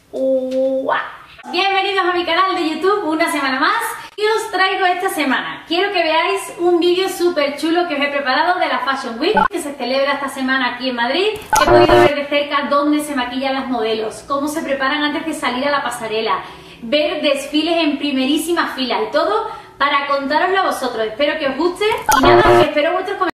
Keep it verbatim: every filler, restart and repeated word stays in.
¡Uah! Bienvenidos a mi canal de YouTube una semana más. Y os traigo esta semana, quiero que veáis un vídeo súper chulo que os he preparado de la Fashion Week que se celebra esta semana aquí en Madrid. He podido ver de cerca dónde se maquillan las modelos, cómo se preparan antes de salir a la pasarela, ver desfiles en primerísima fila y todo para contároslo a vosotros. Espero que os guste y nada, espero vuestros comentarios.